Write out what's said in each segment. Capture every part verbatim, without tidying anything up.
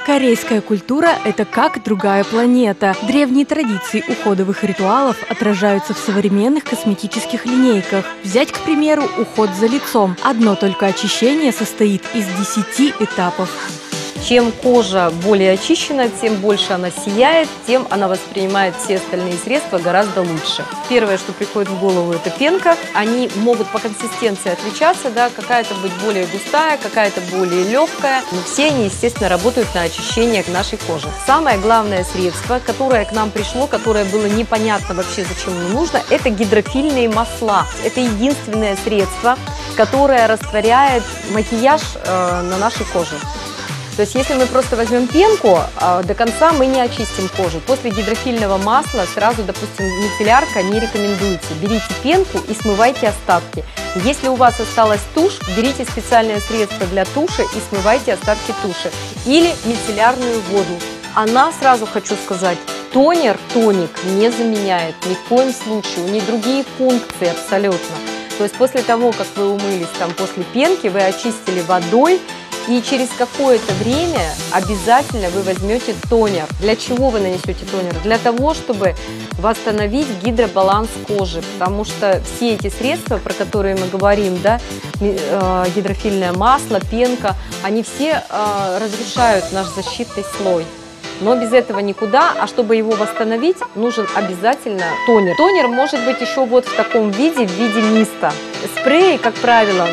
Корейская культура – это как другая планета. Древние традиции уходовых ритуалов отражаются в современных косметических линейках. Взять, к примеру, уход за лицом. Одно только очищение состоит из десяти этапов. Чем кожа более очищена, тем больше она сияет, тем она воспринимает все остальные средства гораздо лучше. Первое, что приходит в голову, это пенка. Они могут по консистенции отличаться, да, какая-то быть более густая, какая-то более легкая. Но все они, естественно, работают на очищение нашей кожи. Самое главное средство, которое к нам пришло, которое было непонятно вообще, зачем оно нужно, это гидрофильные масла. Это единственное средство, которое растворяет макияж э, на нашей коже. То есть, если мы просто возьмем пенку, до конца мы не очистим кожу. После гидрофильного масла сразу, допустим, мицеллярка не рекомендуется. Берите пенку и смывайте остатки. Если у вас осталась тушь, берите специальное средство для туши и смывайте остатки туши. Или мицеллярную воду. Она, сразу хочу сказать, тонер, тоник не заменяет ни в коем случае. У них другие функции абсолютно. То есть, после того, как вы умылись там после пенки, вы очистили водой. И через какое-то время обязательно вы возьмете тонер. Для чего вы нанесете тонер? Для того, чтобы восстановить гидробаланс кожи. Потому что все эти средства, про которые мы говорим, да, гидрофильное масло, пенка, они все разрушают наш защитный слой. Но без этого никуда, а чтобы его восстановить, нужен обязательно тонер. Тонер может быть еще вот в таком виде, в виде миста. Спреи, как правило,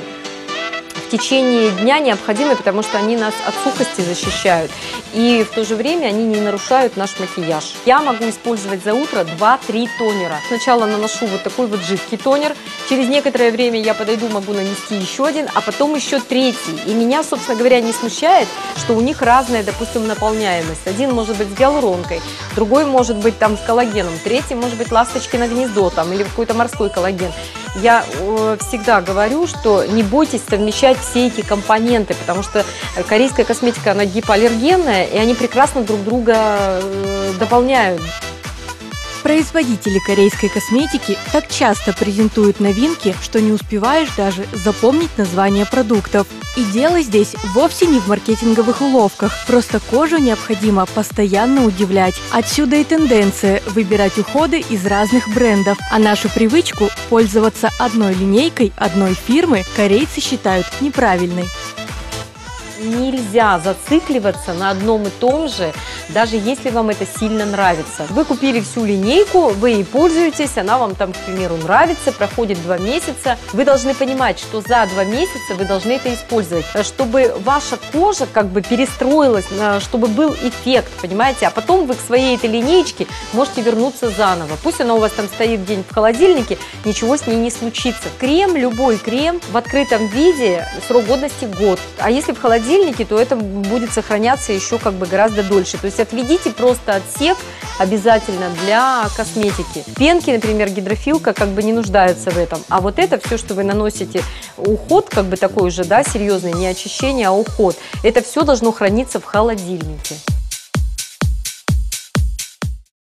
в течение дня необходимы, потому что они нас от сухости защищают. И в то же время они не нарушают наш макияж. Я могу использовать за утро два-три тонера. Сначала наношу вот такой вот жидкий тонер. Через некоторое время я подойду, могу нанести еще один, а потом еще третий. И меня, собственно говоря, не смущает, что у них разная, допустим, наполняемость. Один может быть с гиалуронкой, другой может быть там с коллагеном, третий может быть ласточкино гнездо там, или какой-то морской коллаген. Я э, всегда говорю, что не бойтесь совмещать все эти компоненты, потому что корейская косметика, она гипоаллергенная, и они прекрасно друг друга э, дополняют. Производители корейской косметики так часто презентуют новинки, что не успеваешь даже запомнить название продуктов. И дело здесь вовсе не в маркетинговых уловках, просто кожу необходимо постоянно удивлять. Отсюда и тенденция выбирать уходы из разных брендов, а нашу привычку пользоваться одной линейкой одной фирмы корейцы считают неправильной. Нельзя зацикливаться на одном и том же, даже если вам это сильно нравится. Вы купили всю линейку, вы ей пользуетесь, она вам там, к примеру, нравится, проходит два месяца. Вы должны понимать, что за два месяца вы должны это использовать, чтобы ваша кожа как бы перестроилась, чтобы был эффект, понимаете? А потом вы к своей этой линеечке можете вернуться заново. Пусть она у вас там стоит где-нибудь в холодильнике, ничего с ней не случится. Крем, любой крем в открытом виде, срок годности год. А если в холодильнике, то это будет сохраняться еще как бы гораздо дольше. То есть отведите просто отсек обязательно для косметики. Пенки, например, гидрофилка как бы не нуждаются в этом. А вот это все, что вы наносите, уход как бы такой уже, да, серьезный, не очищение, а уход, это все должно храниться в холодильнике.